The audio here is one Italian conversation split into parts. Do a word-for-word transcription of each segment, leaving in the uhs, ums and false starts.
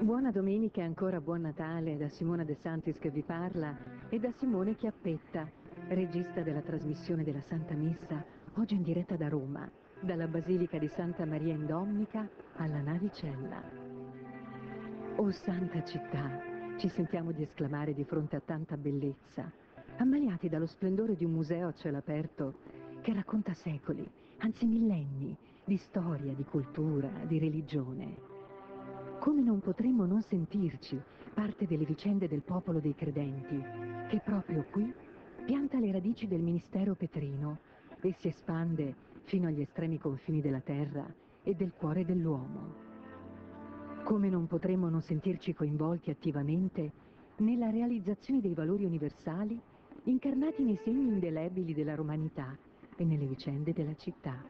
Buona domenica e ancora buon Natale da Simona De Santis che vi parla e da Simone Chiappetta, regista della trasmissione della Santa Messa, oggi in diretta da Roma, dalla Basilica di Santa Maria in Domnica alla Navicella. Oh Santa Città, ci sentiamo di esclamare di fronte a tanta bellezza, ammaliati dallo splendore di un museo a cielo aperto che racconta secoli, anzi millenni, di storia, di cultura, di religione. Come non potremmo non sentirci parte delle vicende del popolo dei credenti, che proprio qui pianta le radici del ministero petrino e si espande fino agli estremi confini della terra e del cuore dell'uomo. Come non potremmo non sentirci coinvolti attivamente nella realizzazione dei valori universali incarnati nei segni indelebili della romanità e nelle vicende della città.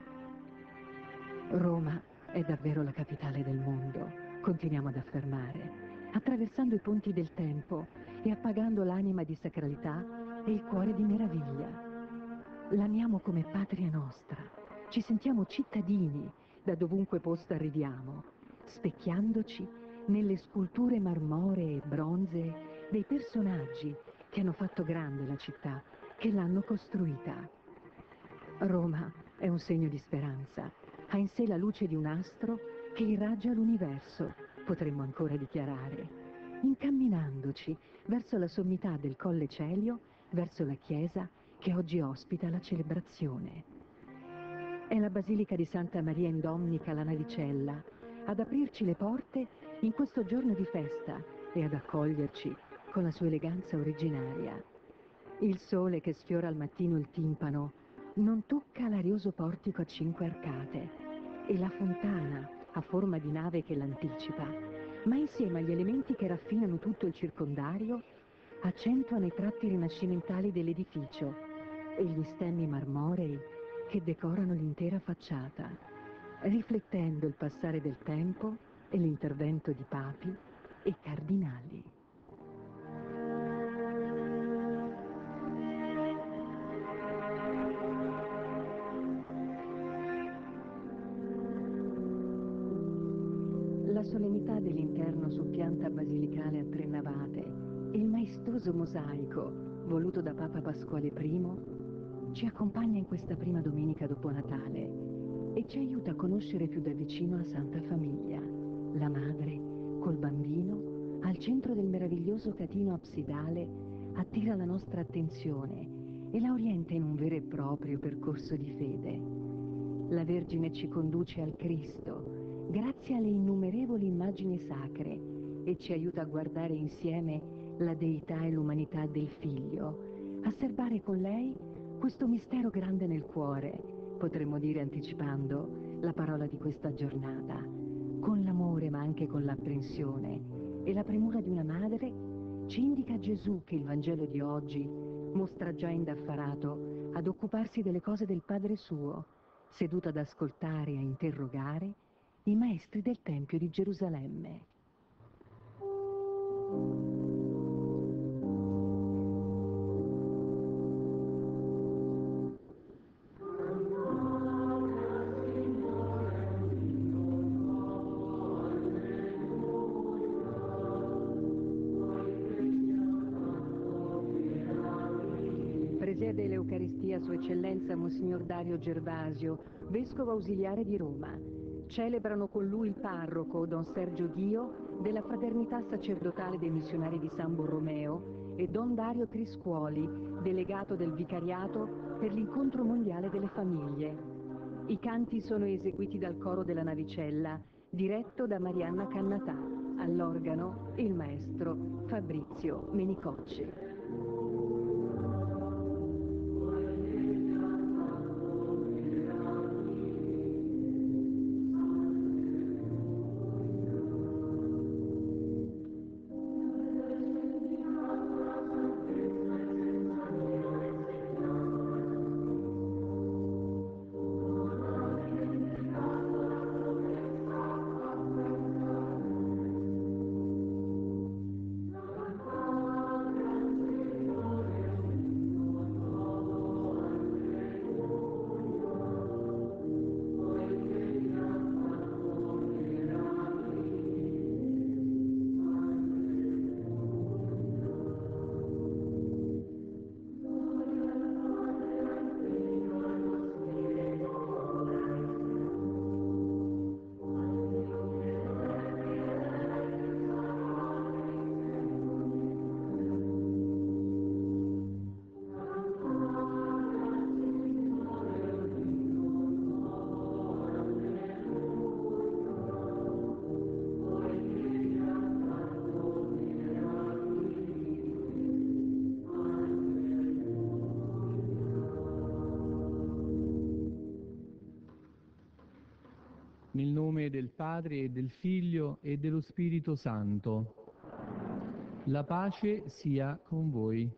Roma è davvero la capitale del mondo. Continuiamo ad affermare, attraversando i ponti del tempo e appagando l'anima di sacralità e il cuore di meraviglia. L'amiamo come patria nostra, ci sentiamo cittadini da dovunque posto arriviamo, specchiandoci nelle sculture marmoree e bronzee dei personaggi che hanno fatto grande la città, che l'hanno costruita. Roma è un segno di speranza, ha in sé la luce di un astro che irraggia l'universo, potremmo ancora dichiarare, incamminandoci verso la sommità del Colle Celio, verso la chiesa che oggi ospita la celebrazione. È la Basilica di Santa Maria in Domnica alla Navicella ad aprirci le porte in questo giorno di festa e ad accoglierci con la sua eleganza originaria. Il sole che sfiora al mattino il timpano non tocca l'arioso portico a cinque arcate e la fontana a forma di nave che l'anticipa, ma insieme agli elementi che raffinano tutto il circondario accentuano i tratti rinascimentali dell'edificio e gli stemmi marmorei che decorano l'intera facciata, riflettendo il passare del tempo e l'intervento di papi e cardinali. La solennità dell'interno su pianta basilicale a tre navate e il maestoso mosaico voluto da Papa Pasquale primo ci accompagna in questa prima domenica dopo Natale e ci aiuta a conoscere più da vicino la Santa Famiglia, la madre col bambino al centro del meraviglioso catino absidale attira la nostra attenzione e la orienta in un vero e proprio percorso di fede. La Vergine ci conduce al Cristo grazie alle innumerevoli immagini sacre e ci aiuta a guardare insieme la deità e l'umanità del Figlio, a serbare con lei questo mistero grande nel cuore, potremmo dire anticipando la parola di questa giornata, con l'amore ma anche con l'apprensione e la premura di una madre ci indica Gesù che il Vangelo di oggi mostra già indaffarato ad occuparsi delle cose del Padre suo, seduto ad ascoltare e a interrogare i maestri del Tempio di Gerusalemme. Presiede l'Eucaristia Sua Eccellenza Monsignor Dario Gervasio, Vescovo Ausiliare di Roma. Celebrano con lui il parroco Don Sergio Dio della Fraternità Sacerdotale dei Missionari di San Borromeo e Don Dario Criscuoli, delegato del Vicariato per l'Incontro Mondiale delle Famiglie. I canti sono eseguiti dal coro della Navicella, diretto da Marianna Cannatà, all'organo il maestro Fabrizio Menicocci. nome del Padre e del Figlio e dello Spirito Santo. La pace sia con voi.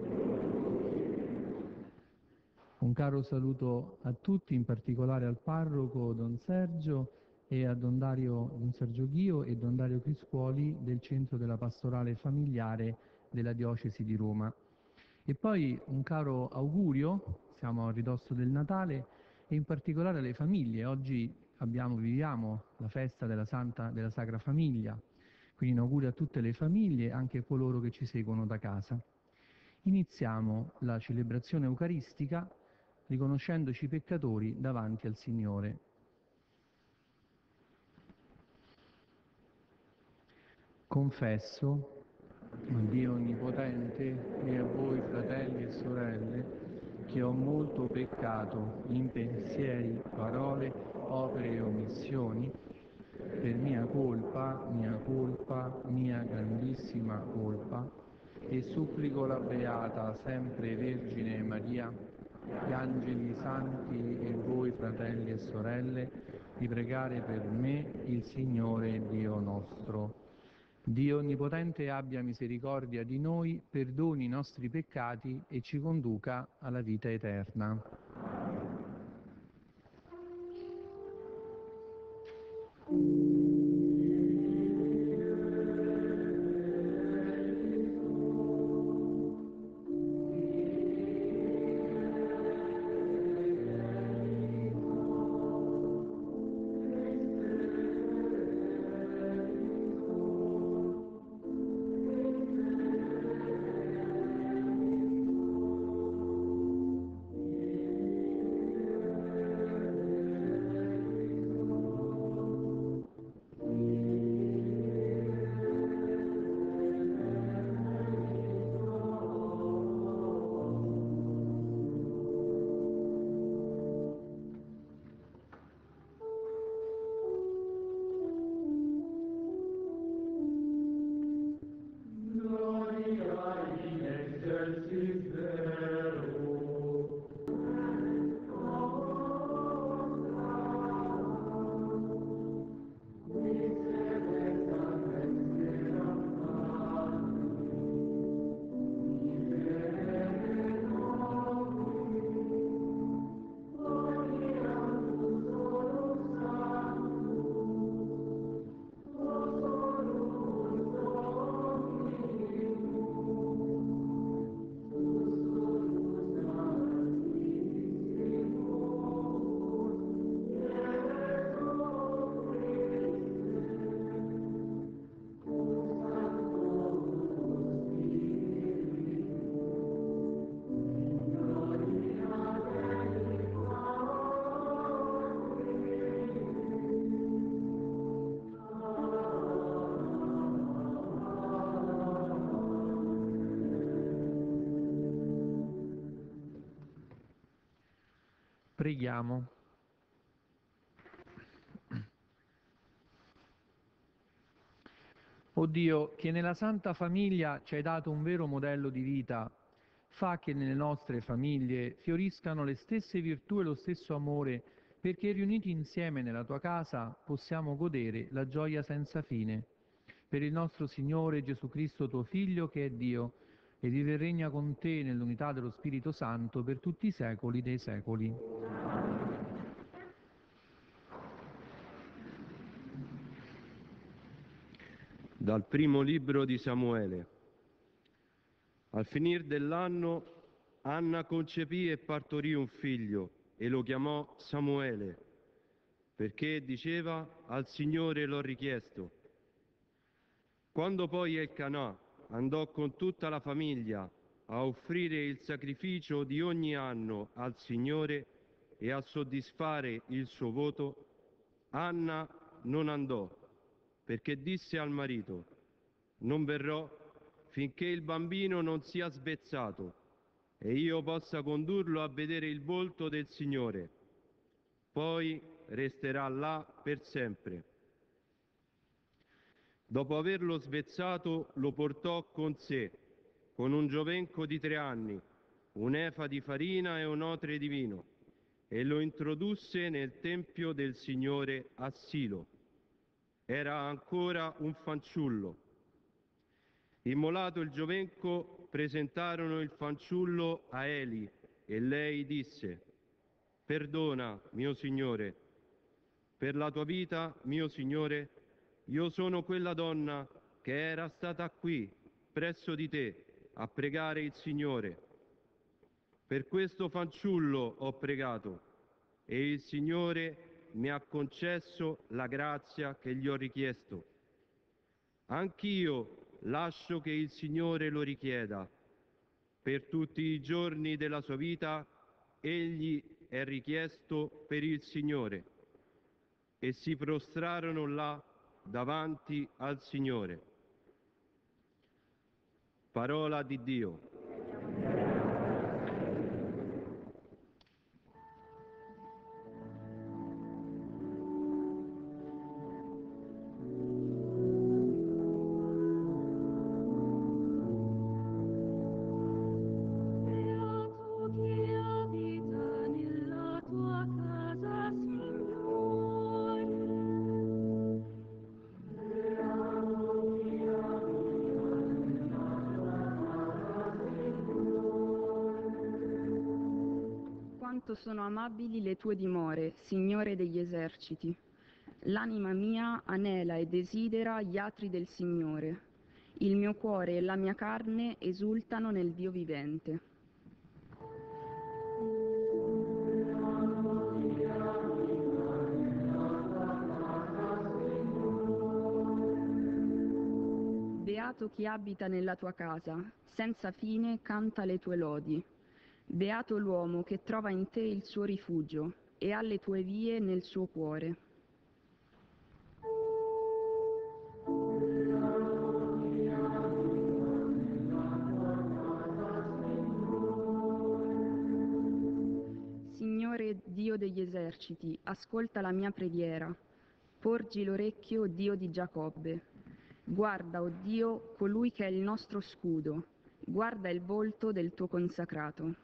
Un caro saluto a tutti, in particolare al parroco Don Sergio e a Don Dario, Don Sergio Ghio e Don Dario Criscuoli del Centro della Pastorale Familiare della Diocesi di Roma. E poi un caro augurio, siamo a ridosso del Natale, e in particolare alle famiglie. Oggi abbiamo, viviamo la festa della, Santa, della Sacra Famiglia, quindi un augurio a tutte le famiglie, anche a coloro che ci seguono da casa. Iniziamo la celebrazione eucaristica riconoscendoci peccatori davanti al Signore. Confesso a Dio Onnipotente e a voi, fratelli e sorelle, che ho molto peccato in pensieri, parole, opere e omissioni, per mia colpa, mia colpa, mia grandissima colpa, e supplico la Beata, sempre Vergine Maria, gli angeli santi e voi, fratelli e sorelle, di pregare per me il Signore Dio nostro. Dio Onnipotente abbia misericordia di noi, perdoni i nostri peccati e ci conduca alla vita eterna. Preghiamo. O Dio, che nella Santa Famiglia ci hai dato un vero modello di vita, fa che nelle nostre famiglie fioriscano le stesse virtù e lo stesso amore, perché riuniti insieme nella tua casa possiamo godere la gioia senza fine. Per il nostro Signore Gesù Cristo, tuo Figlio, che è Dio, e vive e regna con te nell'unità dello Spirito Santo per tutti i secoli dei secoli. Dal primo libro di Samuele. Al finir dell'anno Anna concepì e partorì un figlio e lo chiamò Samuele, perché diceva: al Signore l'ho richiesto. Quando poi Elcanà andò con tutta la famiglia a offrire il sacrificio di ogni anno al Signore e a soddisfare il suo voto, Anna non andò, perché disse al marito: non verrò finché il bambino non sia svezzato e io possa condurlo a vedere il volto del Signore. Poi resterà là per sempre. Dopo averlo svezzato, lo portò con sé, con un giovenco di tre anni, un'efa di farina e un otre di vino, e lo introdusse nel tempio del Signore a Silo. Era ancora un fanciullo. Immolato il giovenco, presentarono il fanciullo a Eli e lei disse: «Perdona, mio Signore, per la tua vita, mio Signore, io sono quella donna che era stata qui, presso di te, a pregare il Signore. Per questo fanciullo ho pregato e il Signore mi ha concesso la grazia che gli ho richiesto. Anch'io lascio che il Signore lo richieda. Per tutti i giorni della sua vita egli è richiesto per il Signore». E si prostrarono là davanti al Signore. Parola di Dio. Quanto sono amabili le tue dimore, Signore degli eserciti. L'anima mia anela e desidera gli atri del Signore. Il mio cuore e la mia carne esultano nel Dio vivente. Beato chi abita nella tua casa, senza fine canta le tue lodi. Beato l'uomo che trova in te il suo rifugio e ha le tue vie nel suo cuore. Signore Dio degli eserciti, ascolta la mia preghiera. Porgi l'orecchio, Dio di Giacobbe. Guarda, o Dio, colui che è il nostro scudo. Guarda il volto del tuo consacrato.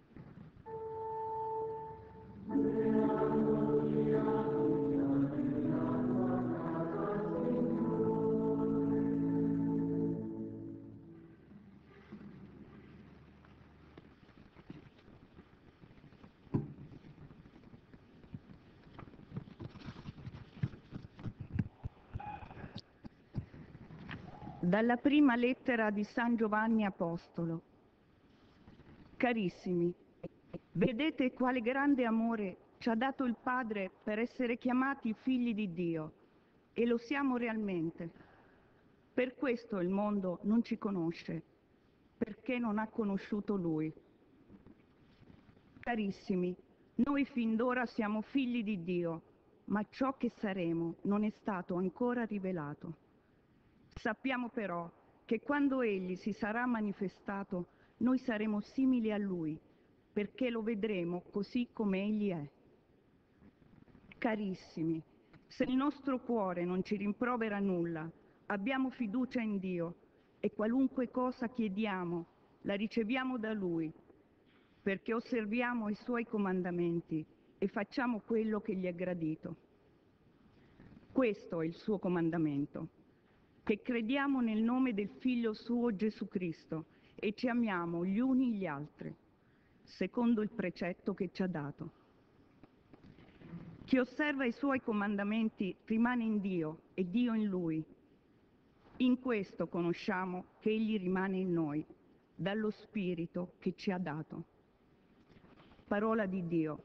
Dalla prima lettera di San Giovanni Apostolo. Carissimi, vedete quale grande amore ci ha dato il Padre per essere chiamati figli di Dio, e lo siamo realmente. Per questo il mondo non ci conosce, perché non ha conosciuto Lui. Carissimi, noi fin d'ora siamo figli di Dio, ma ciò che saremo non è stato ancora rivelato. Sappiamo però che quando Egli si sarà manifestato, noi saremo simili a Lui, perché lo vedremo così come Egli è. Carissimi, se il nostro cuore non ci rimprovera nulla, abbiamo fiducia in Dio e qualunque cosa chiediamo la riceviamo da Lui, perché osserviamo i Suoi comandamenti e facciamo quello che gli è gradito. Questo è il Suo comandamento, che crediamo nel nome del Figlio Suo Gesù Cristo e ci amiamo gli uni gli altri, secondo il precetto che ci ha dato. Chi osserva i Suoi comandamenti rimane in Dio e Dio in Lui. In questo conosciamo che Egli rimane in noi, dallo Spirito che ci ha dato. Parola di Dio.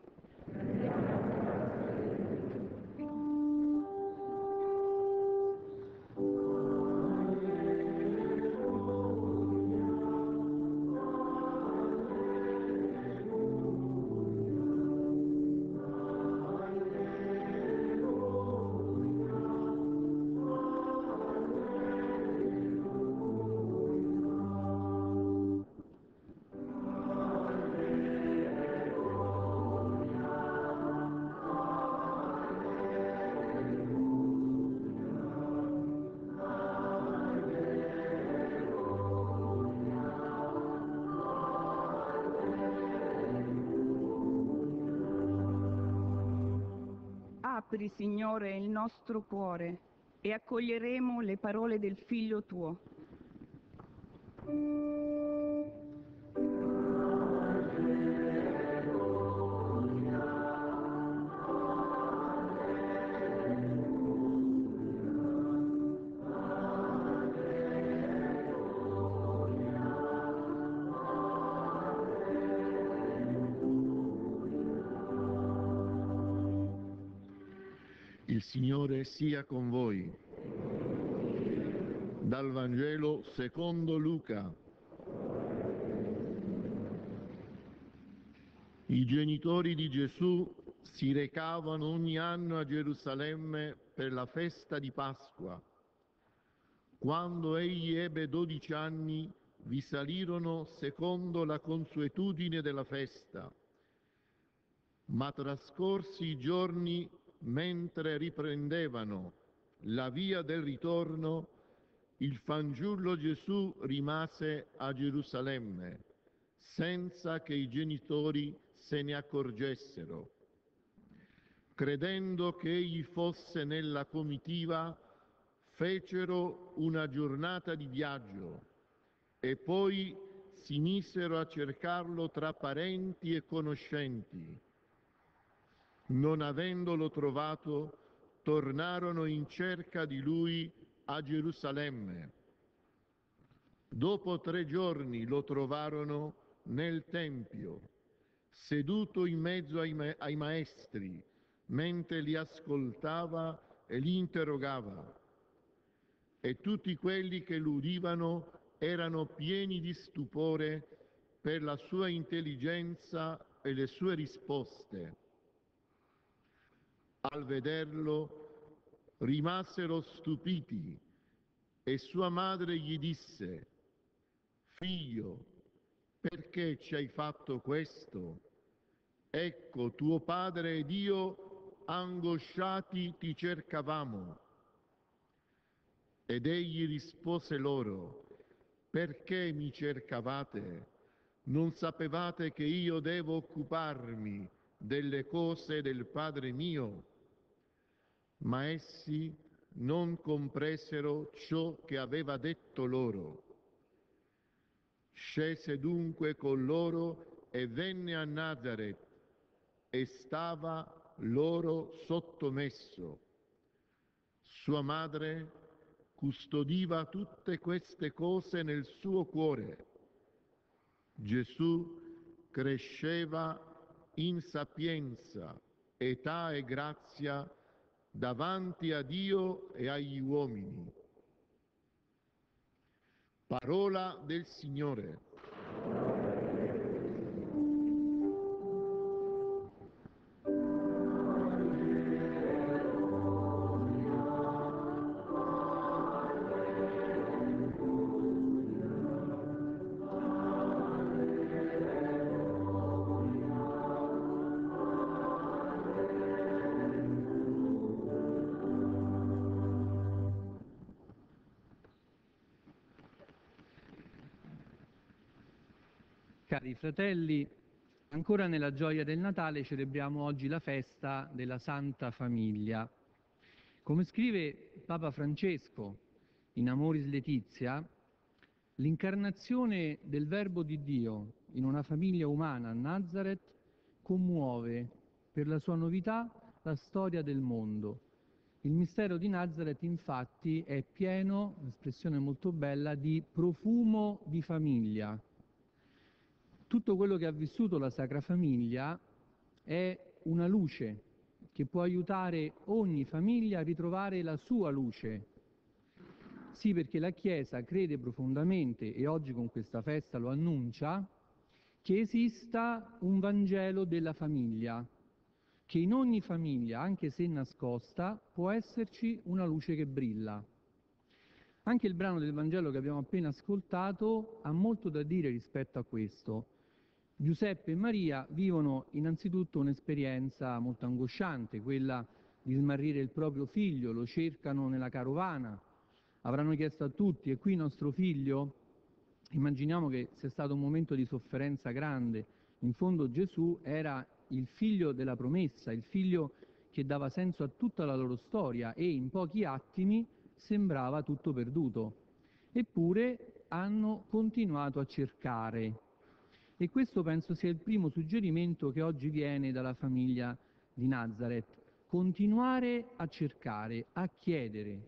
Apri, Signore, il nostro cuore e accoglieremo le parole del Figlio tuo. Il Signore sia con voi. Dal Vangelo secondo Luca. I genitori di Gesù si recavano ogni anno a Gerusalemme per la festa di Pasqua. Quando egli ebbe dodici anni, vi salirono secondo la consuetudine della festa. Ma trascorsi i giorni, mentre riprendevano la via del ritorno, il fanciullo Gesù rimase a Gerusalemme, senza che i genitori se ne accorgessero. Credendo che egli fosse nella comitiva, fecero una giornata di viaggio e poi si misero a cercarlo tra parenti e conoscenti. Non avendolo trovato, tornarono in cerca di lui a Gerusalemme. Dopo tre giorni lo trovarono nel Tempio, seduto in mezzo ai, ma- ai maestri, mentre li ascoltava e li interrogava. E tutti quelli che lo udivano erano pieni di stupore per la sua intelligenza e le sue risposte. Al vederlo rimasero stupiti e sua madre gli disse: «Figlio, perché ci hai fatto questo? Ecco, tuo padre ed io, angosciati, ti cercavamo». Ed egli rispose loro: «Perché mi cercavate? Non sapevate che io devo occuparmi delle cose del Padre mio?» Ma essi non compresero ciò che aveva detto loro. Scese dunque con loro e venne a Nazaret e stava loro sottomesso. Sua madre custodiva tutte queste cose nel suo cuore. Gesù cresceva in sapienza, età e grazia davanti a Dio e agli uomini. Parola del Signore. Cari fratelli, ancora nella gioia del Natale celebriamo oggi la festa della Santa Famiglia. Come scrive Papa Francesco in Amoris Laetitia, l'incarnazione del Verbo di Dio in una famiglia umana a Nazareth commuove per la sua novità la storia del mondo. Il mistero di Nazareth infatti è pieno, un'espressione molto bella, di profumo di famiglia. Tutto quello che ha vissuto la Sacra Famiglia è una luce che può aiutare ogni famiglia a ritrovare la sua luce. Sì, perché la Chiesa crede profondamente, e oggi con questa festa lo annuncia, che esista un Vangelo della famiglia, che in ogni famiglia, anche se nascosta, può esserci una luce che brilla. Anche il brano del Vangelo che abbiamo appena ascoltato ha molto da dire rispetto a questo. Giuseppe e Maria vivono innanzitutto un'esperienza molto angosciante, quella di smarrire il proprio figlio, lo cercano nella carovana, avranno chiesto a tutti: «E qui nostro figlio?» Immaginiamo che sia stato un momento di sofferenza grande. In fondo Gesù era il figlio della promessa, il figlio che dava senso a tutta la loro storia e in pochi attimi sembrava tutto perduto. Eppure hanno continuato a cercare. E questo penso sia il primo suggerimento che oggi viene dalla famiglia di Nazareth. Continuare a cercare, a chiedere.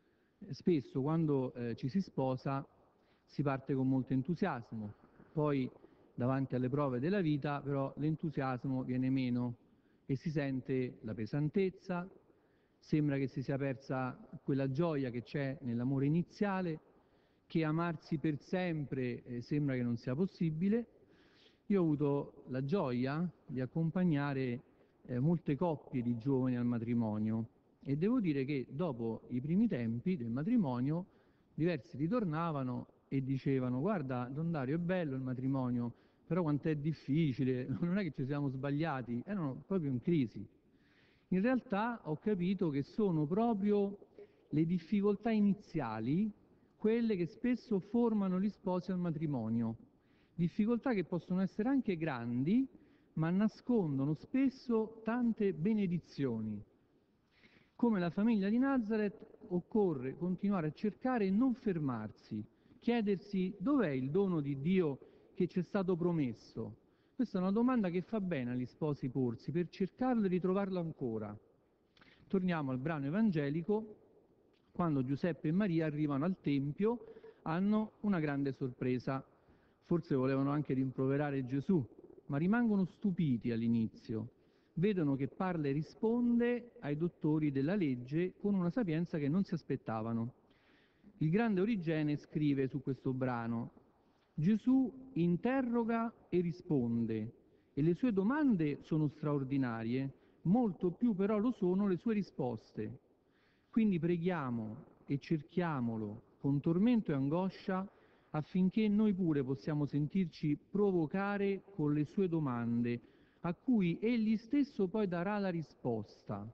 Spesso quando eh, ci si sposa si parte con molto entusiasmo, poi davanti alle prove della vita però l'entusiasmo viene meno e si sente la pesantezza, sembra che si sia persa quella gioia che c'è nell'amore iniziale, che amarsi per sempre eh, sembra che non sia possibile. Io ho avuto la gioia di accompagnare eh, molte coppie di giovani al matrimonio e devo dire che dopo i primi tempi del matrimonio diversi ritornavano e dicevano: guarda Don Dario, è bello il matrimonio, però quanto è difficile, non è che ci siamo sbagliati, erano proprio in crisi. In realtà ho capito che sono proprio le difficoltà iniziali quelle che spesso formano gli sposi al matrimonio, difficoltà che possono essere anche grandi, ma nascondono spesso tante benedizioni. Come la famiglia di Nazareth occorre continuare a cercare e non fermarsi, chiedersi dov'è il dono di Dio che ci è stato promesso. Questa è una domanda che fa bene agli sposi porsi per cercarlo e ritrovarlo ancora. Torniamo al brano evangelico. Quando Giuseppe e Maria arrivano al Tempio hanno una grande sorpresa. Forse volevano anche rimproverare Gesù, ma rimangono stupiti all'inizio. Vedono che parla e risponde ai dottori della legge con una sapienza che non si aspettavano. Il grande Origene scrive su questo brano: Gesù interroga e risponde, e le sue domande sono straordinarie, molto più però lo sono le sue risposte. Quindi preghiamo e cerchiamolo con tormento e angoscia affinché noi pure possiamo sentirci provocare con le sue domande, a cui egli stesso poi darà la risposta.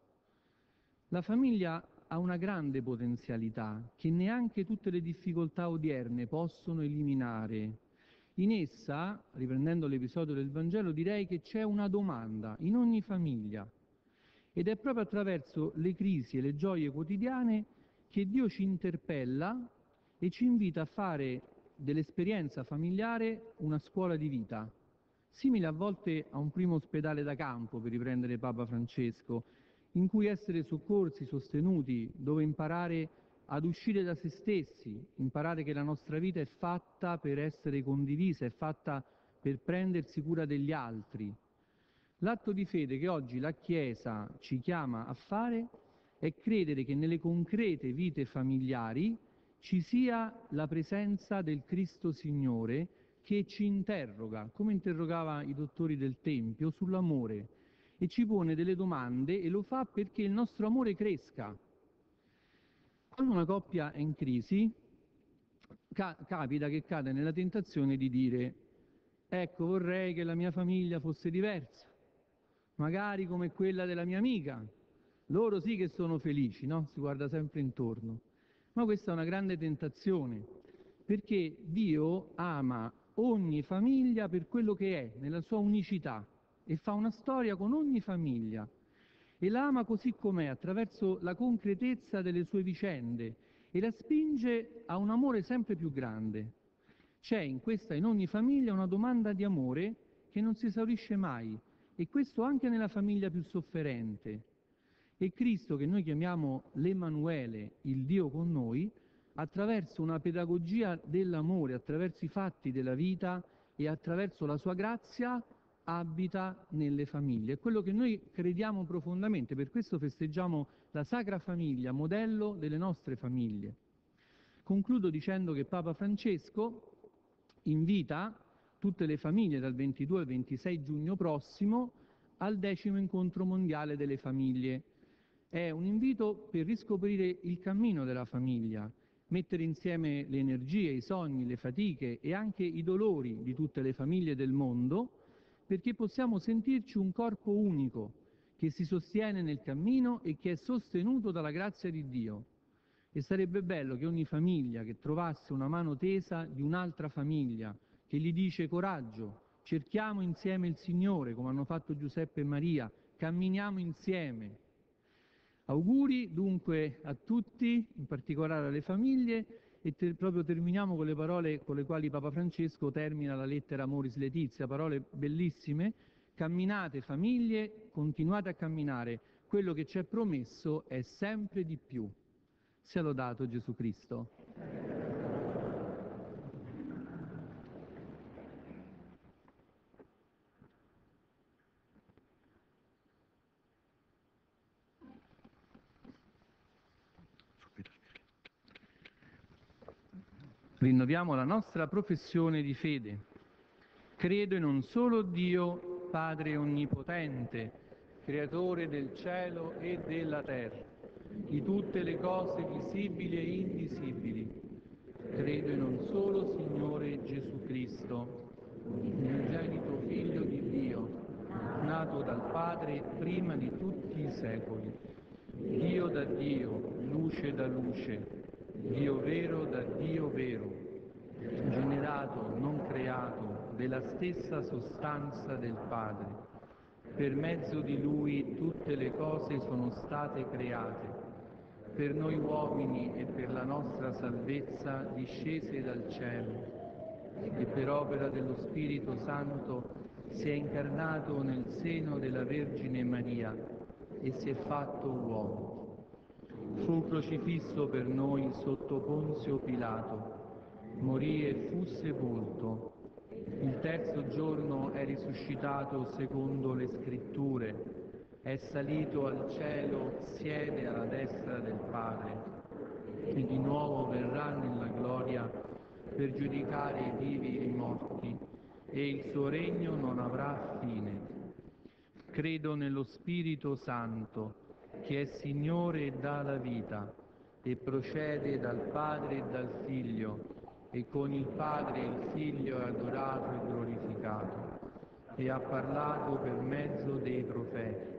La famiglia ha una grande potenzialità che neanche tutte le difficoltà odierne possono eliminare. In essa, riprendendo l'episodio del Vangelo, direi che c'è una domanda in ogni famiglia, ed è proprio attraverso le crisi e le gioie quotidiane che Dio ci interpella e ci invita a fare dell'esperienza familiare una scuola di vita, simile a volte a un primo ospedale da campo, per riprendere Papa Francesco, in cui essere soccorsi, sostenuti, dove imparare ad uscire da se stessi, imparare che la nostra vita è fatta per essere condivisa, è fatta per prendersi cura degli altri. L'atto di fede che oggi la Chiesa ci chiama a fare è credere che nelle concrete vite familiari ci sia la presenza del Cristo Signore che ci interroga, come interrogava i dottori del Tempio, sull'amore, e ci pone delle domande e lo fa perché il nostro amore cresca. Quando una coppia è in crisi, ca- capita che cade nella tentazione di dire: ecco, vorrei che la mia famiglia fosse diversa, magari come quella della mia amica, loro sì che sono felici, no? Si guarda sempre intorno. Ma questa è una grande tentazione, perché Dio ama ogni famiglia per quello che è, nella sua unicità, e fa una storia con ogni famiglia, e la ama così com'è, attraverso la concretezza delle sue vicende, e la spinge a un amore sempre più grande. C'è in questa, in ogni famiglia, una domanda di amore che non si esaurisce mai, e questo anche nella famiglia più sofferente. E Cristo, che noi chiamiamo l'Emanuele, il Dio con noi, attraverso una pedagogia dell'amore, attraverso i fatti della vita e attraverso la sua grazia, abita nelle famiglie. È quello che noi crediamo profondamente, per questo festeggiamo la Sacra Famiglia, modello delle nostre famiglie. Concludo dicendo che Papa Francesco invita tutte le famiglie dal ventidue al ventisei giugno prossimo al decimo incontro mondiale delle famiglie. È un invito per riscoprire il cammino della famiglia, mettere insieme le energie, i sogni, le fatiche e anche i dolori di tutte le famiglie del mondo, perché possiamo sentirci un corpo unico che si sostiene nel cammino e che è sostenuto dalla grazia di Dio. E sarebbe bello che ogni famiglia che trovasse una mano tesa di un'altra famiglia, che gli dice: coraggio, cerchiamo insieme il Signore, come hanno fatto Giuseppe e Maria, camminiamo insieme, Auguri dunque a tutti, in particolare alle famiglie, e ter- proprio terminiamo con le parole con le quali Papa Francesco termina la lettera Amoris Laetitia, parole bellissime: camminate famiglie, continuate a camminare, quello che ci è promesso è sempre di più. Sia lodato Gesù Cristo. Rinnoviamo la nostra professione di fede. Credo in un solo Dio, Padre Onnipotente, Creatore del cielo e della terra, di tutte le cose visibili e invisibili. Credo in un solo Signore Gesù Cristo, unigenito Figlio di Dio, nato dal Padre prima di tutti i secoli, Dio da Dio, luce da luce, Dio vero da Dio vero, generato, non creato, della stessa sostanza del Padre. Per mezzo di Lui tutte le cose sono state create. Per noi uomini e per la nostra salvezza discese dal cielo, e per opera dello Spirito Santo si è incarnato nel seno della Vergine Maria e si è fatto uomo. Fu crocifisso per noi sotto Ponzio Pilato, morì e fu sepolto. Il terzo giorno è risuscitato secondo le Scritture, è salito al cielo, siede alla destra del Padre e di nuovo verrà nella gloria per giudicare i vivi e i morti, e il suo regno non avrà fine. Credo nello Spirito Santo, che è Signore e dà la vita, e procede dal Padre e dal Figlio, e con il Padre e il Figlio è adorato e glorificato, e ha parlato per mezzo dei profeti.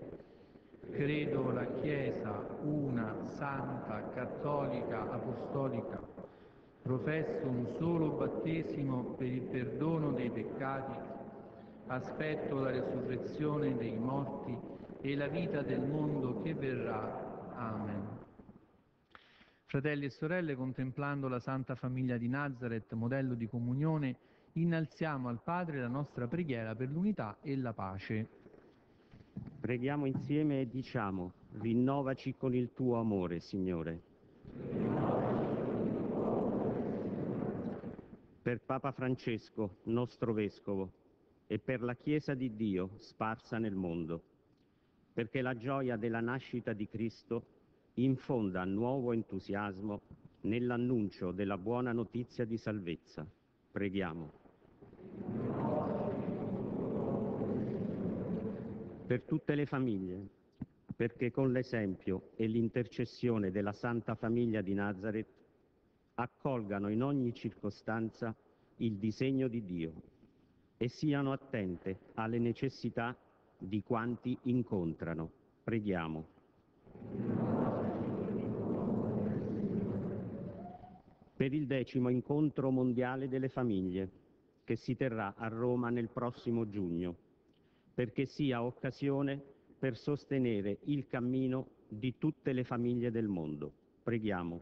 Credo la Chiesa, una, santa, cattolica, apostolica. Professo un solo battesimo per il perdono dei peccati. Aspetto la resurrezione dei morti e la vita del mondo che verrà. Amen. Fratelli e sorelle, contemplando la Santa Famiglia di Nazareth, modello di comunione, innalziamo al Padre la nostra preghiera per l'unità e la pace. Preghiamo insieme e diciamo: rinnovaci con il tuo amore, Signore. Per Papa Francesco, nostro Vescovo, e per la Chiesa di Dio sparsa nel mondo, perché la gioia della nascita di Cristo infonda nuovo entusiasmo nell'annuncio della buona notizia di salvezza. Preghiamo. Per tutte le famiglie, perché con l'esempio e l'intercessione della Santa Famiglia di Nazareth accolgano in ogni circostanza il disegno di Dio e siano attente alle necessità di quanti incontrano. Preghiamo. Per il decimo incontro mondiale delle famiglie, che si terrà a Roma nel prossimo giugno, perché sia occasione per sostenere il cammino di tutte le famiglie del mondo. Preghiamo.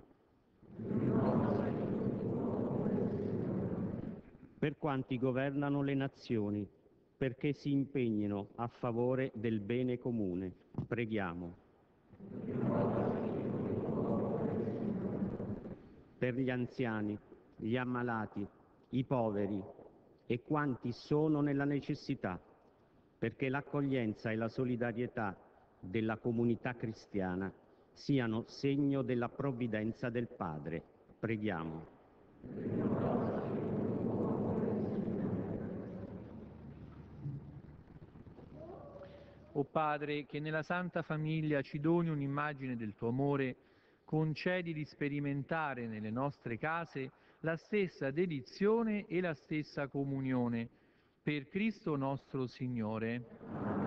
Per quanti governano le nazioni, perché si impegnino a favore del bene comune. Preghiamo. Per gli anziani, gli ammalati, i poveri e quanti sono nella necessità, perché l'accoglienza e la solidarietà della comunità cristiana siano segno della provvidenza del Padre. Preghiamo. O Padre, che nella Santa Famiglia ci doni un'immagine del tuo amore, concedi di sperimentare nelle nostre case la stessa dedizione e la stessa comunione. Per Cristo nostro Signore.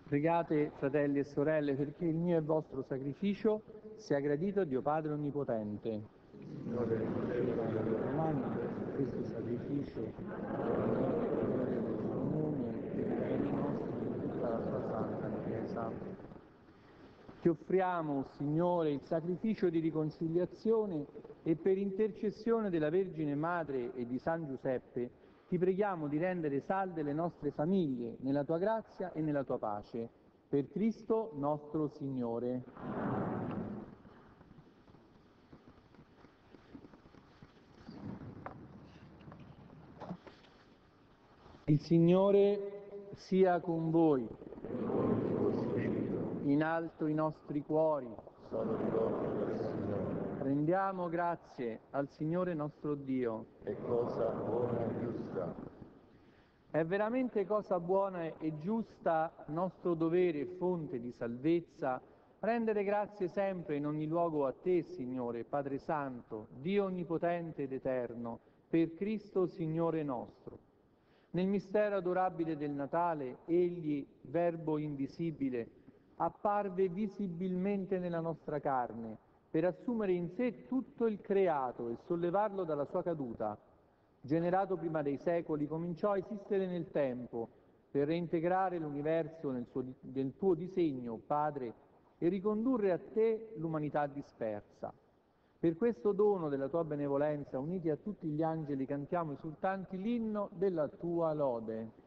Pregate, fratelli e sorelle, perché il mio e il vostro sacrificio sia gradito a Dio Padre Onnipotente. Signore, Romani, questo sacrificio, del nome e beni nostri di tutta la tua Santa Chiesa. Ti offriamo, Signore, il sacrificio di riconciliazione e per intercessione della Vergine Madre e di San Giuseppe ti preghiamo di rendere salde le nostre famiglie nella tua grazia e nella tua pace. Per Cristo nostro Signore. Il Signore sia con voi. In alto i nostri cuori. Rendiamo grazie al Signore nostro Dio. È cosa buona e giusta. È veramente cosa buona e giusta, nostro dovere e fonte di salvezza, rendere grazie sempre in ogni luogo a Te, Signore, Padre Santo, Dio Onnipotente ed Eterno, per Cristo Signore nostro. Nel mistero adorabile del Natale, Egli, Verbo invisibile, apparve visibilmente nella nostra carne, per assumere in sé tutto il creato e sollevarlo dalla sua caduta. Generato prima dei secoli, cominciò a esistere nel tempo, per reintegrare l'universo nel, suo, nel tuo disegno, Padre, e ricondurre a te l'umanità dispersa. Per questo dono della tua benevolenza, uniti a tutti gli angeli, cantiamo esultanti l'inno della tua lode.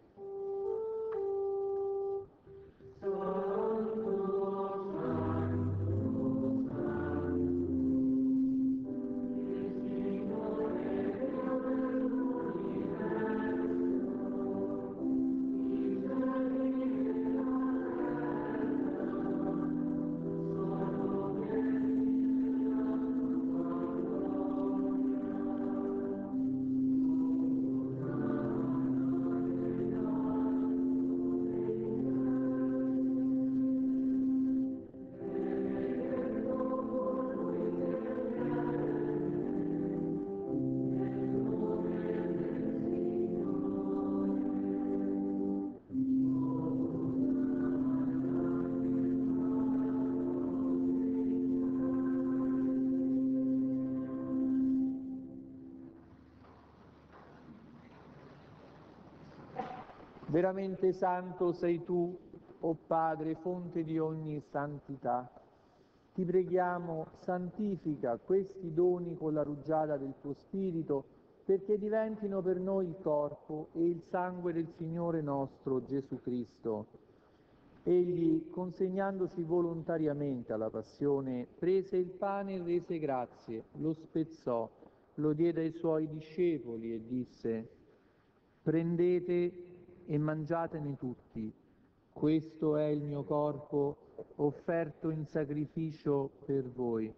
Veramente santo sei tu, o Padre, fonte di ogni santità. Ti preghiamo, santifica questi doni con la rugiada del tuo Spirito, perché diventino per noi il corpo e il sangue del Signore nostro Gesù Cristo. Egli, consegnandosi volontariamente alla passione, prese il pane e rese grazie, lo spezzò, lo diede ai suoi discepoli e disse: prendete e mangiatene tutti, questo è il mio corpo offerto in sacrificio per voi.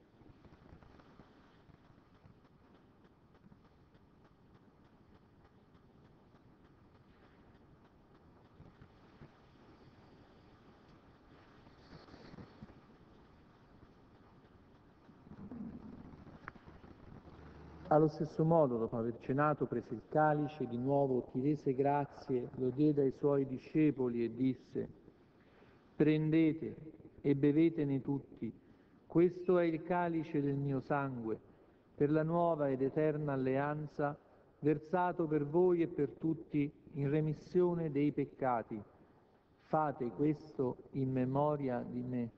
Allo stesso modo, dopo aver cenato, prese il calice, di nuovo ti rese grazie, lo diede ai suoi discepoli e disse: prendete e bevetene tutti, questo è il calice del mio sangue, per la nuova ed eterna alleanza, versato per voi e per tutti in remissione dei peccati. Fate questo in memoria di me.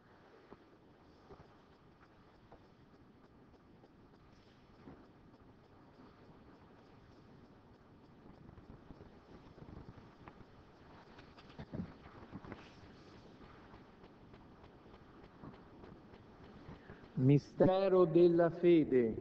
Mistero della fede.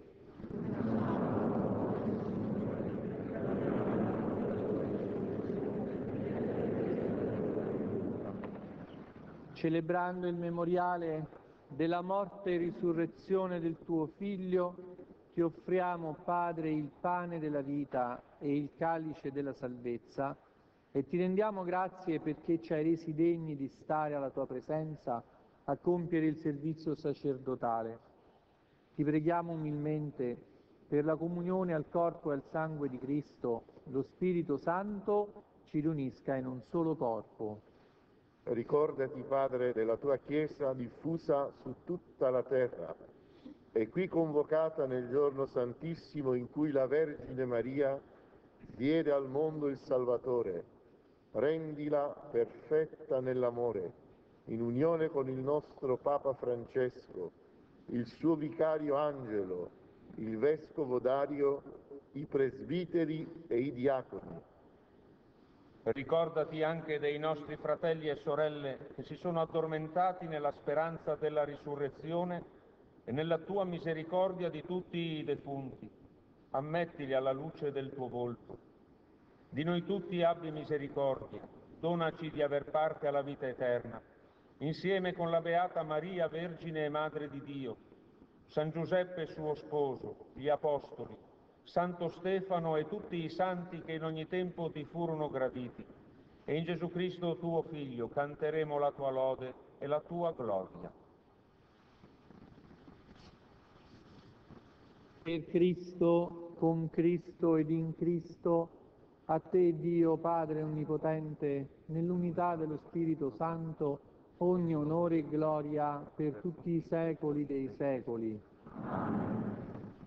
Celebrando il memoriale della morte e risurrezione del tuo Figlio, ti offriamo, Padre, il pane della vita e il calice della salvezza, e ti rendiamo grazie perché ci hai resi degni di stare alla tua presenza a compiere il servizio sacerdotale. Ti preghiamo umilmente per la comunione al corpo e al sangue di Cristo, lo Spirito Santo ci riunisca in un solo corpo. Ricordati, Padre, della tua Chiesa diffusa su tutta la terra e qui convocata nel giorno santissimo in cui la Vergine Maria diede al mondo il Salvatore. Rendila perfetta nell'amore, in unione con il nostro Papa Francesco, il suo vicario Angelo, il Vescovo Dario, i presbiteri e i diaconi. Ricordati anche dei nostri fratelli e sorelle che si sono addormentati nella speranza della risurrezione e nella tua misericordia di tutti i defunti. Ammettili alla luce del tuo volto. Di noi tutti abbi misericordia, donaci di aver parte alla vita eterna, insieme con la Beata Maria, Vergine e Madre di Dio, San Giuseppe suo sposo, gli Apostoli, Santo Stefano e tutti i santi che in ogni tempo ti furono graditi. E in Gesù Cristo tuo Figlio canteremo la tua lode e la tua gloria. Per Cristo, con Cristo ed in Cristo, a te Dio Padre Onnipotente, nell'unità dello Spirito Santo, ogni onore e gloria per tutti i secoli dei secoli. Amen.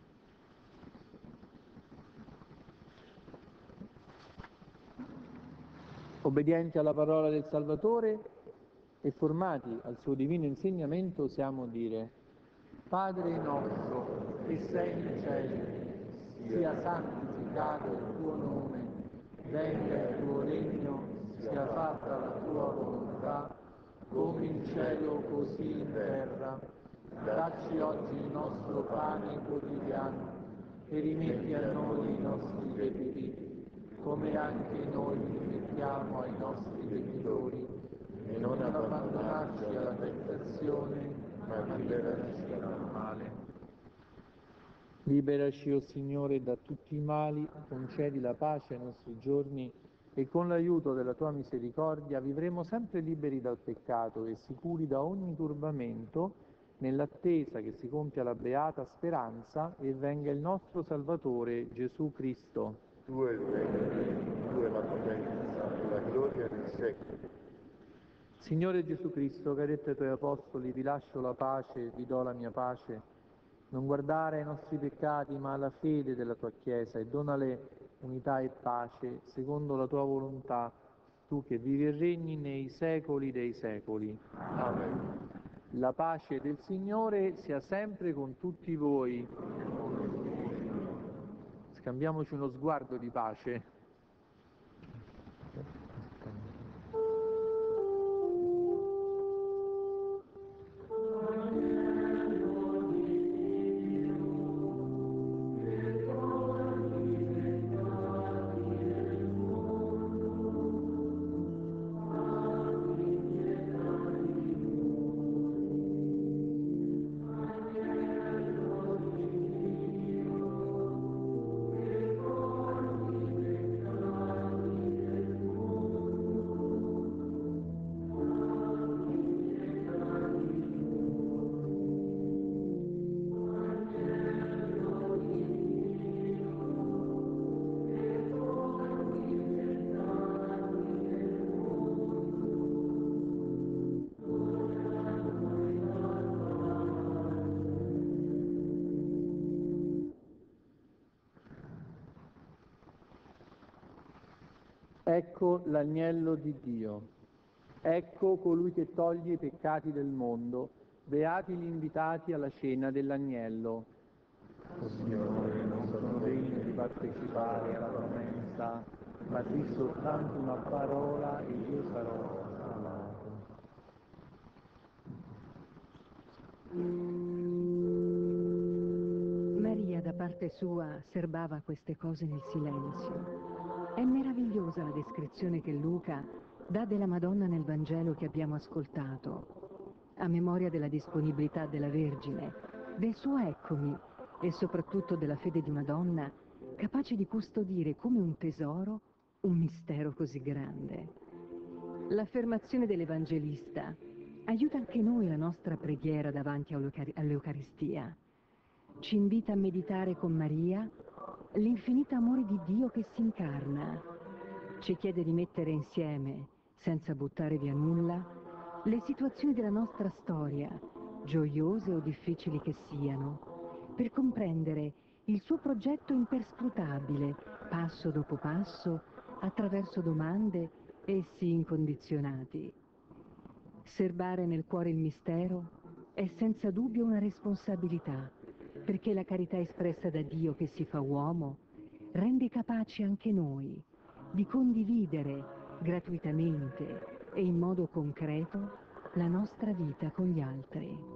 Obbedienti alla parola del Salvatore e formati al suo divino insegnamento, osiamo dire: Padre nostro, che sei nei cieli, sia santificato il tuo nome, venga il tuo regno, sia fatta la tua volontà, come in cielo così in terra. Dacci oggi il nostro pane quotidiano e rimetti a noi i nostri debiti, come anche noi rimettiamo ai nostri debitori, e non abbandonarci alla tentazione, ma liberaci dal male. Liberaci, o Signore, da tutti i mali, concedi la pace ai nostri giorni e con l'aiuto della tua misericordia vivremo sempre liberi dal peccato e sicuri da ogni turbamento, nell'attesa che si compia la beata speranza e venga il nostro Salvatore Gesù Cristo. Tu è il regno, tu è la potenza e la gloria dei secoli. Signore Gesù Cristo, che hai detto ai tuoi apostoli: vi lascio la pace, vi do la mia pace, non guardare ai nostri peccati ma alla fede della tua Chiesa e donale unità e pace secondo la tua volontà, tu che vivi e regni nei secoli dei secoli. Amen. La pace del Signore sia sempre con tutti voi. Scambiamoci uno sguardo di pace. Ecco l'agnello di Dio, ecco colui che toglie i peccati del mondo, beati gli invitati alla cena dell'agnello. O Signore, non sono degno di partecipare alla tua mensa, ma di soltanto una parola e io sarò salvato. Maria, da parte sua, serbava queste cose nel silenzio. È meravigliosa la descrizione che Luca dà della Madonna nel Vangelo che abbiamo ascoltato, a memoria della disponibilità della Vergine, del suo eccomi e soprattutto della fede di una donna capace di custodire come un tesoro un mistero così grande. L'affermazione dell'Evangelista aiuta anche noi la nostra preghiera davanti all'Eucaristia. Ci invita a meditare con Maria l'infinito amore di Dio che si incarna. Ci chiede di mettere insieme senza buttare via nulla, le situazioni della nostra storia, gioiose o difficili che siano, per comprendere il suo progetto imperscrutabile, passo dopo passo, attraverso domande e sì incondizionati. Serbare nel cuore il mistero è senza dubbio una responsabilità, perché la carità espressa da Dio che si fa uomo rende capaci anche noi di condividere gratuitamente e in modo concreto la nostra vita con gli altri.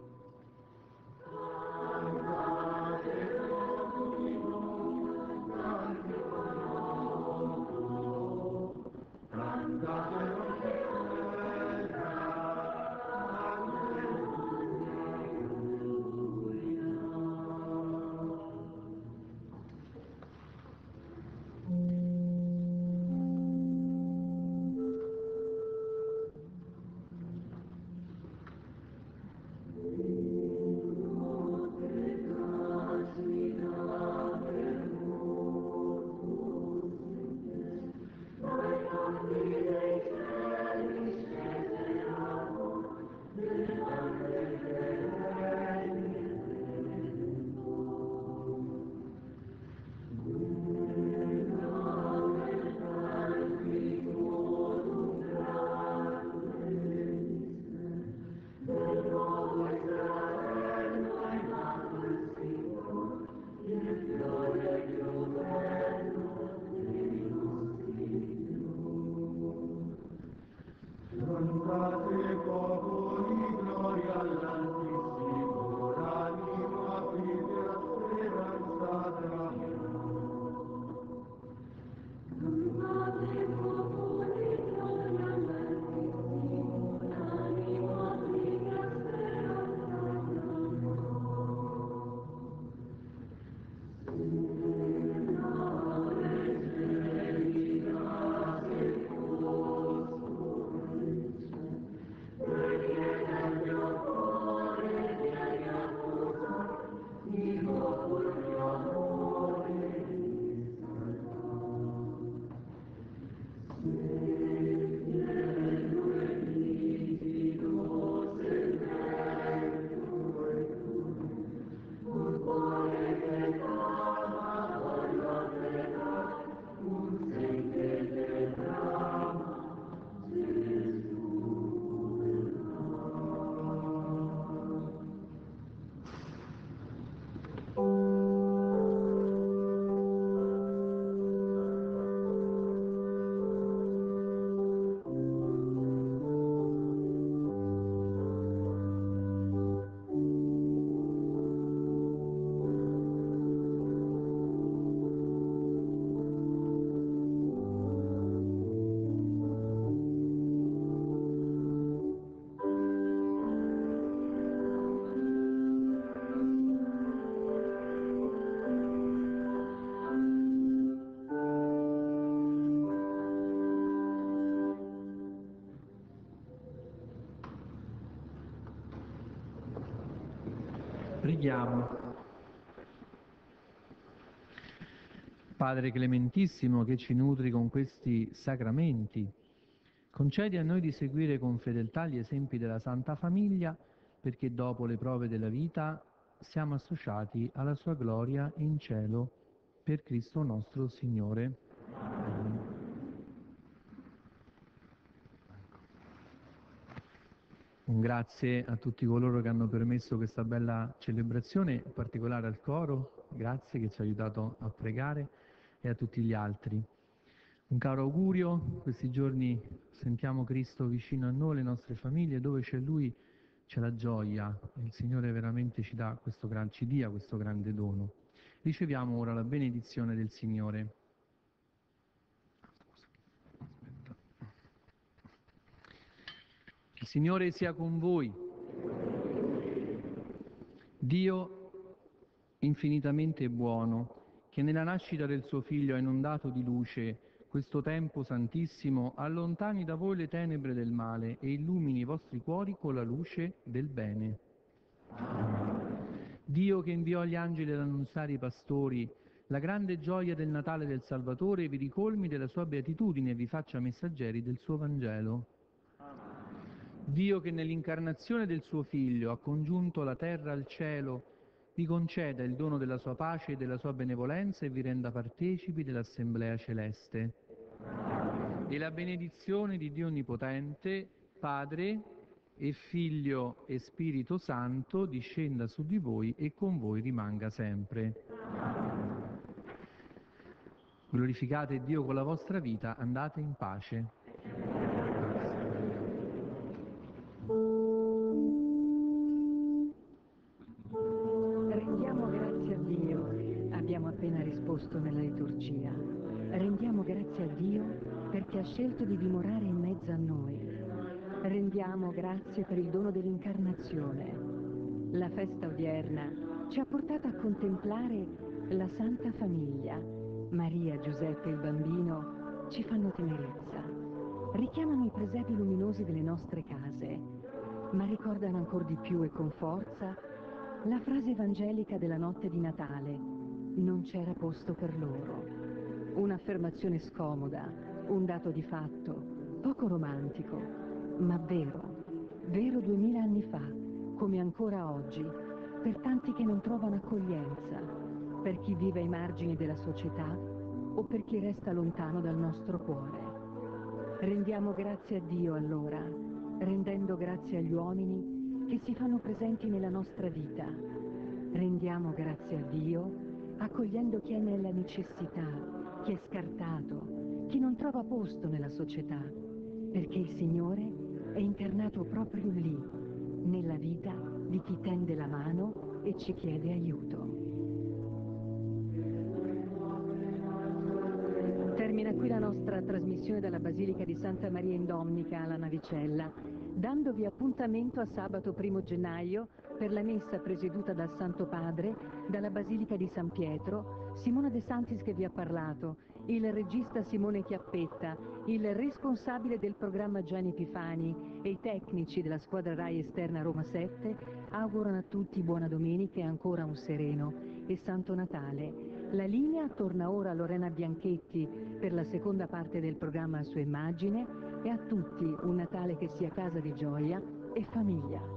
Preghiamo. Padre clementissimo che ci nutri con questi sacramenti, concedi a noi di seguire con fedeltà gli esempi della Santa Famiglia, perché dopo le prove della vita siamo associati alla sua gloria in cielo per Cristo nostro Signore. Amen. Un grazie a tutti coloro che hanno permesso questa bella celebrazione, in particolare al coro, grazie che ci ha aiutato a pregare, e a tutti gli altri. Un caro augurio, questi giorni sentiamo Cristo vicino a noi, le nostre famiglie, dove c'è Lui c'è la gioia, il Signore veramente ci, dà questo gran, ci dia questo grande dono. Riceviamo ora la benedizione del Signore. Il Signore sia con voi. Dio infinitamente buono, che nella nascita del suo Figlio ha inondato di luce questo tempo santissimo, allontani da voi le tenebre del male e illumini i vostri cuori con la luce del bene. Dio che inviò gli angeli ad annunziare i pastori La grande gioia del Natale del Salvatore vi ricolmi della sua beatitudine e vi faccia messaggeri del suo Vangelo. Dio, che nell'incarnazione del suo Figlio ha congiunto la terra al cielo, vi conceda il dono della sua pace e della sua benevolenza e vi renda partecipi dell'Assemblea celeste. E la benedizione di Dio Onnipotente, Padre e Figlio e Spirito Santo discenda su di voi e con voi rimanga sempre. Glorificate Dio con la vostra vita, andate in pace. Rendiamo grazie a Dio, abbiamo appena risposto nella liturgia. Rendiamo grazie a Dio perché ha scelto di dimorare in mezzo a noi. Rendiamo grazie per il dono dell'incarnazione. La festa odierna ci ha portato a contemplare la Santa Famiglia. Maria, Giuseppe e il Bambino ci fanno tenerezza. Richiamano i presepi luminosi delle nostre case, ma ricordano ancor di più e con forza la frase evangelica della notte di Natale: non c'era posto per loro. Un'affermazione scomoda, un dato di fatto, poco romantico, ma vero, vero duemila anni fa, come ancora oggi, per tanti che non trovano accoglienza, per chi vive ai margini della società o per chi resta lontano dal nostro cuore. Rendiamo grazie a Dio allora, rendendo grazie agli uomini che si fanno presenti nella nostra vita. Rendiamo grazie a Dio accogliendo chi è nella necessità, chi è scartato, chi non trova posto nella società, perché il Signore è incarnato proprio lì, nella vita di chi tende la mano e ci chiede aiuto. Termina qui la nostra trasmissione dalla Basilica di Santa Maria in Domnica alla Navicella, dandovi appuntamento a sabato primo gennaio per la messa presieduta dal Santo Padre dalla Basilica di San Pietro, Simona De Santis che vi ha parlato, il regista Simone Chiappetta, il responsabile del programma Gianni Epifani e i tecnici della squadra Rai Esterna Roma sette augurano a tutti buona domenica e ancora un sereno e Santo Natale. La linea torna ora a Lorena Bianchetti per la seconda parte del programma A sua immagine e a tutti un Natale che sia casa di gioia e famiglia.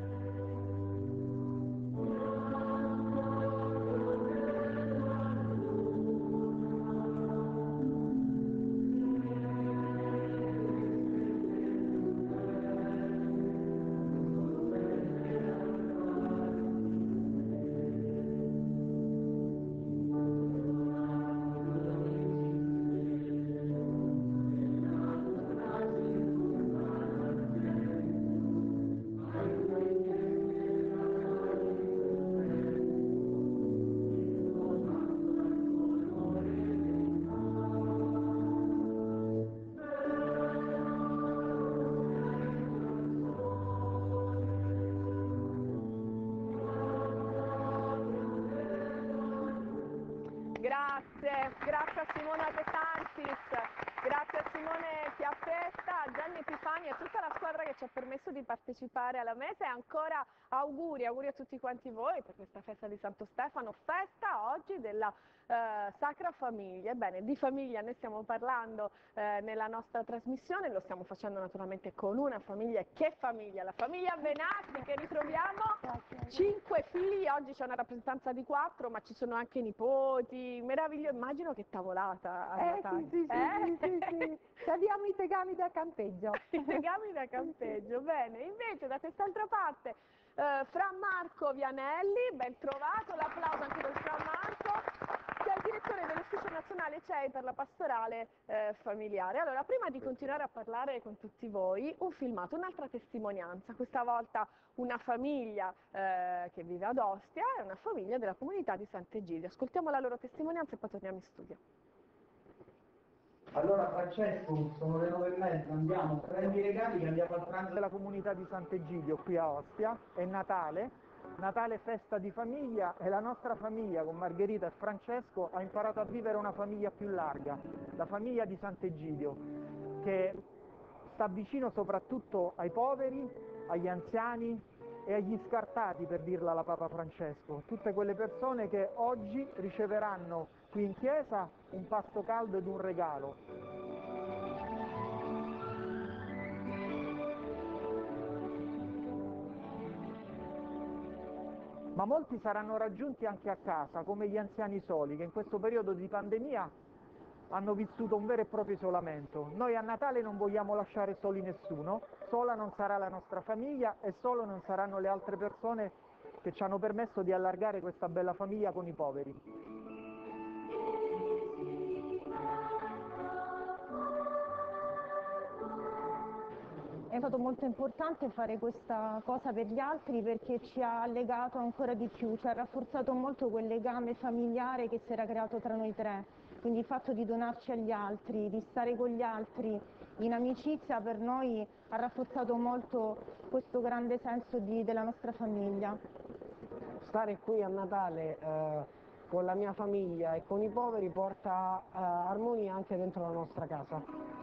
Grazie, grazie a Simona De Santis, grazie a Simone Chiappetta, a Gianni Epifani e a tutta la squadra che ci ha permesso di partecipare alla messa e ancora auguri, auguri a tutti quanti voi per questa festa di Santo Stefano, festa oggi della eh, Sacra Famiglia. Ebbene, di famiglia ne stiamo parlando eh, nella nostra trasmissione, lo stiamo facendo naturalmente con una famiglia. Che famiglia? La famiglia Benassi che ritroviamo, cinque figli, oggi c'è una rappresentanza di quattro, ma ci sono anche nipoti, meraviglioso, immagino che tavolata a Eh Natale. sì, sì, Eh? sì, sì, sì, sì. Abbiamo i tegami da campeggio. I legami da campeggio, bene. Invece da quest'altra parte eh, Fra Marco Vianelli, ben trovato, l'applauso anche per Fra Marco, che è il direttore dell'Ufficio Nazionale C E I per la pastorale eh, familiare. Allora, prima di continuare a parlare con tutti voi, un filmato, un'altra testimonianza, questa volta una famiglia eh, che vive ad Ostia e una famiglia della comunità di Sant'Egidio. Ascoltiamo la loro testimonianza e poi torniamo in studio. Allora Francesco, sono le nove e mezza, andiamo, prendi i regali che andiamo al pranzo della comunità di Sant'Egidio qui a Ostia, è Natale, Natale festa di famiglia e la nostra famiglia con Margherita e Francesco ha imparato a vivere una famiglia più larga, la famiglia di Sant'Egidio, che sta vicino soprattutto ai poveri, agli anziani e agli scartati, per dirla alla Papa Francesco, tutte quelle persone che oggi riceveranno qui in chiesa un pasto caldo ed un regalo. Ma molti saranno raggiunti anche a casa, come gli anziani soli, che in questo periodo di pandemia hanno vissuto un vero e proprio isolamento. Noi a Natale non vogliamo lasciare soli nessuno, sola non sarà la nostra famiglia e solo non saranno le altre persone che ci hanno permesso di allargare questa bella famiglia con i poveri. È stato molto importante fare questa cosa per gli altri perché ci ha legato ancora di più, ci ha rafforzato molto quel legame familiare che si era creato tra noi tre. Quindi il fatto di donarci agli altri, di stare con gli altri in amicizia per noi ha rafforzato molto questo grande senso di, della nostra famiglia. Stare qui a Natale eh, con la mia famiglia e con i poveri porta eh, armonia anche dentro la nostra casa.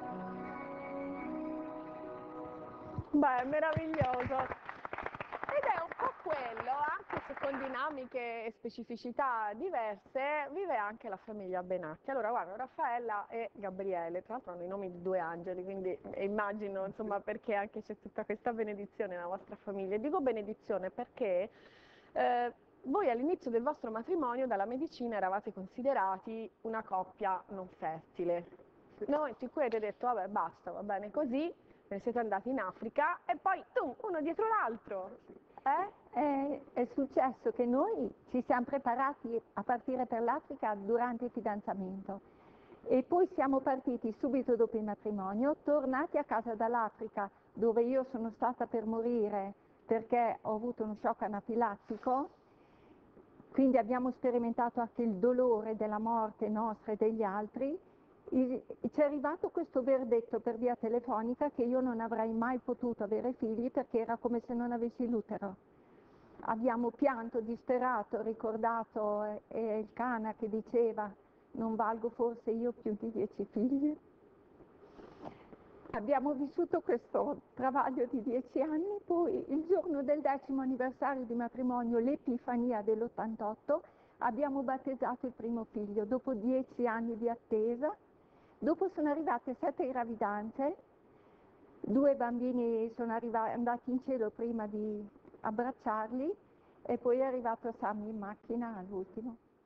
Beh, meraviglioso! Ed è un po' quello, anche se con dinamiche e specificità diverse, vive anche la famiglia Benacchi. Allora, guarda, Raffaella e Gabriele, tra l'altro hanno i nomi di due angeli, quindi immagino, insomma, perché anche c'è tutta questa benedizione nella vostra famiglia. E dico benedizione perché eh, voi all'inizio del vostro matrimonio dalla medicina eravate considerati una coppia non fertile. Nel momento in cui avete detto, vabbè, basta, va bene così, ve ne siete andati in Africa e poi tu, uno dietro l'altro. Eh? È, è successo che noi ci siamo preparati a partire per l'Africa durante il fidanzamento e poi siamo partiti subito dopo il matrimonio, tornati a casa dall'Africa dove io sono stata per morire perché ho avuto uno shock anafilattico, quindi abbiamo sperimentato anche il dolore della morte nostra e degli altri. Ci è arrivato questo verdetto per via telefonica che io non avrei mai potuto avere figli perché era come se non avessi l'utero. Abbiamo pianto disperato, ricordato eh, eh, il Cana che diceva non valgo forse io più di dieci figli. Abbiamo vissuto questo travaglio di dieci anni, poi il giorno del decimo anniversario di matrimonio, l'Epifania dell'ottantotto, abbiamo battezzato il primo figlio dopo dieci anni di attesa. Dopo sono arrivate sette gravidanze, due bambini sono arrivati, andati in cielo prima di abbracciarli e poi è arrivato Sammy in macchina all'ultimo.